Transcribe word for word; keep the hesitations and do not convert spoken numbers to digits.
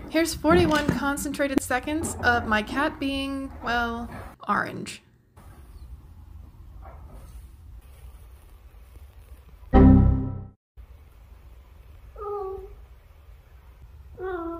Here's forty-one concentrated seconds of my cat being, well, orange.